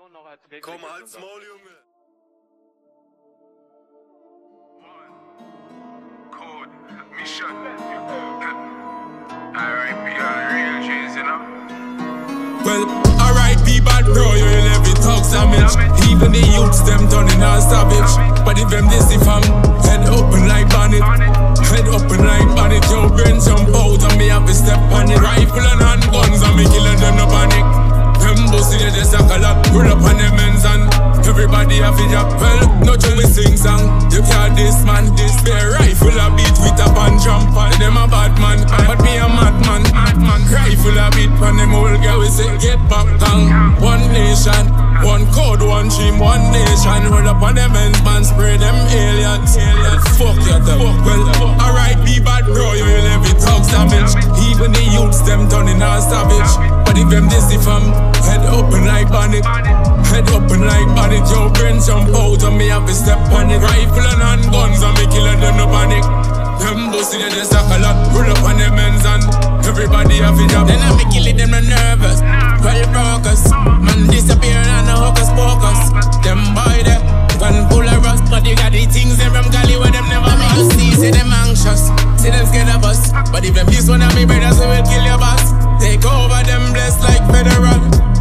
Komm, halt's Maul, Junge. Code, mission. R.I.P. on the real G's, you know. Well, R.I.P. bad bro, you never talk damage. Even the youths, them turning all savage. But if them this, if I'm head open like bonnet, head open like bonnet, your brain jump out and me have to step on it. Rifle and handguns and me killing them no panic. Them bossy they just talk a lot, pull up on them ends and everybody have a job. Well, no joke we sing song, you can't this man, this bare rifle a beat with a pan jump on. Them a bad man, but me a madman. Rifle a beat on them old girl, we say get back down. One nation, one code, one dream, one nation. Roll up on them ends man, spray them aliens. Fuck your them. Well, R.I.P. bad bro, you will never talk savage. Even the youths them turning all savage. But if them this, if I'm head open like bonnet, head open like bonnet, your brain jump out and me have to step on it. Rifle and handguns and me killing them no panic. Them bossy they just talk a lot, roll up on them ends and everybody have a job. Then I be killing them no nervous, well focus. Man disappear and no hocus pocus. Them boy there, gun full of rust, but you got the things them from Cali where them never make you see them anxious, see them scared of us. But if them this one of me brothers, we will kill your boss. Take over them blessed like federal.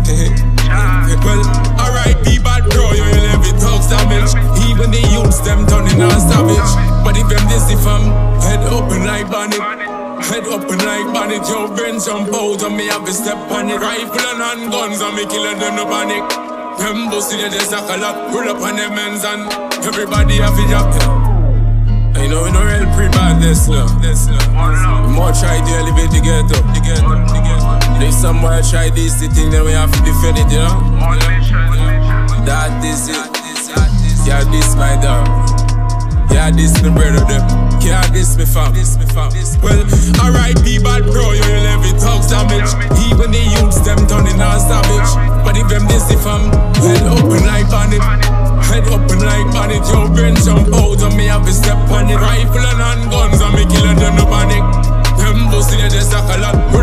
Well, R.I.P. bad bro, you will never talk damage. Even the youths them turning all savage. But if them this, if I'm head open like bonnet, head open like bonnet, your brain jump out and me have to step on it. Rifle and handguns and me killing them no panic. Them bossy they just talk a lot, pull up on them ends and everybody have a job. You know we no real pre-bad this love. We more try to elevate the ghetto. There's some boy try this the thing, then we have to defend it, you know. That is it. Yeah, this my dog. Yeah, this my brother them. Yeah, this me fam. Well, R.I.P. bad bro, you will never talk damage. Even the youths them turning all savage. But if them this, if I'm head open like bonnet, head open like bonnet, your brain jump out and me have to step on it. Rifle and handguns and me killing them no panic. Them bossy they just talk a lot.